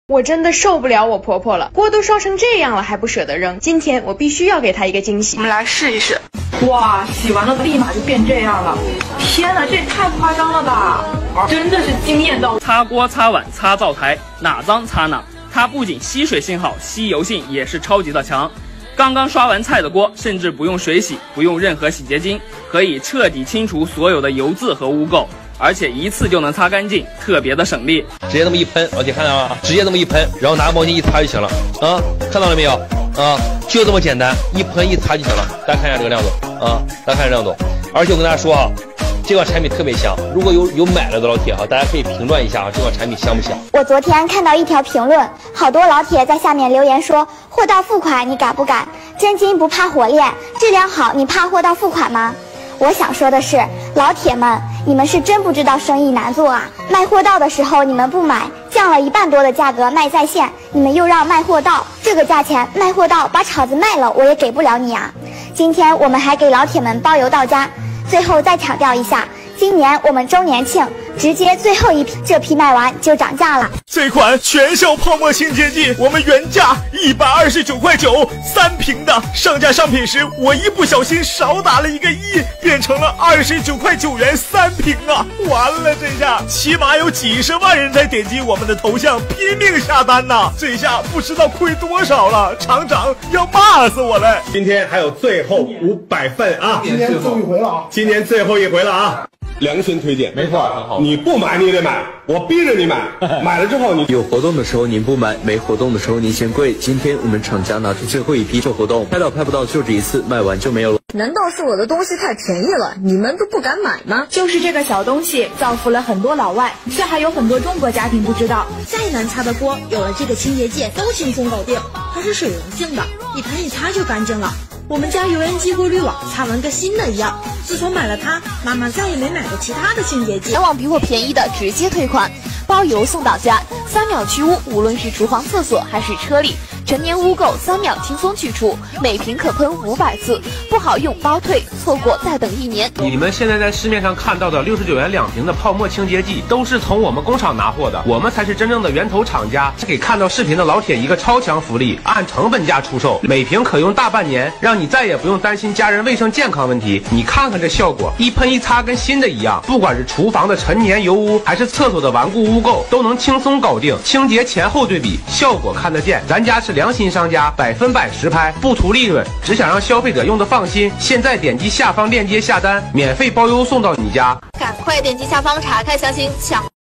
我真的受不了我婆婆了，锅都烧成这样了还不舍得扔，今天我必须要给她一个惊喜。 我们来试一试。 哇，洗完了立马就变这样了！天哪，这也太夸张了吧！真的是惊艳到。 擦锅、擦碗、擦灶台，哪脏擦哪。它不仅吸水性好，吸油性也是超级的强。刚刚刷完菜的锅，甚至不用水洗，不用任何洗洁精，可以彻底清除所有的油渍和污垢。而且一次就能擦干净，特别的省力。 直接这么一喷，老铁看到吗？直接这么一喷，然后拿毛巾一擦就行了啊！看到了没有啊？就这么简单，一喷一擦就行了。大家看一下这个亮度啊，大家看亮度。而且我跟大家说啊，这款产品特别香。如果有买了的老铁哈，大家可以评论一下这款产品香不香？ 我昨天看到一条评论，好多老铁在下面留言说，货到付款你敢不敢？真金不怕火炼，质量好你怕货到付款吗？我想说的是，老铁们，你们是真不知道生意难做啊！卖货到的时候你们不买，降了1半多的价格卖在线，你们又让卖货到，这个价钱卖货到把厂子卖了我也给不了你啊！今天我们还给老铁们包邮到家。最后再强调一下，今年我们周年庆，直接最后一批，这批卖完就涨价了。 这款全效泡沫清洁剂，我们原价129.9块，3瓶的，上架商品时我一不小心少打了1个1，变成了29.9块3瓶啊！完了，这下起码有几十万人在点击我们的头像拼命下单呐！这下不知道亏多少了，厂长要骂死我了！ 今天还有最后500份啊！ 今年最后一回了啊！ 今年最后一回了啊！良心推荐， 没错，很好。 你不买你也得买，我逼着你买，买了之后你有活动的时候您不买，没活动的时候您嫌贵。今天我们厂家拿出最后一批做活动，拍到拍不到就这一次，卖完就没有了。 难道是我的东西太便宜了，你们都不敢买吗？ 就是这个小东西造福了很多老外，却还有很多中国家庭不知道。 再难擦的锅，有了这个清洁剂都轻松搞定。它是水溶性的，一喷一擦就干净了。我们家油烟机过滤网擦完跟新的一样。自从买了它，妈妈再也没买过其他的清洁剂。 前往比我便宜的直接退款，包邮送到家，3秒去污，无论是厨房、厕所还是车里，陈年污垢3秒轻松去除，每瓶可喷500次，不好用包退，错过再等1年。 你们现在在市面上看到的69元2瓶的泡沫清洁剂，都是从我们工厂拿货的，我们才是真正的源头厂家。是给看到视频的老铁一个超强福利，按成本价出售，每瓶可用大半年，让你再也不用担心家人卫生健康问题。你看看这效果，一喷一擦跟新的一样，不管是厨房的陈年油污，还是厕所的顽固污垢，都能轻松搞定。清洁前后对比，效果看得见。咱家是良心商家，100%实拍，不图利润，只想让消费者用得放心。现在点击下方链接下单，免费包邮送到你家。 赶快点击下方查看详情，抢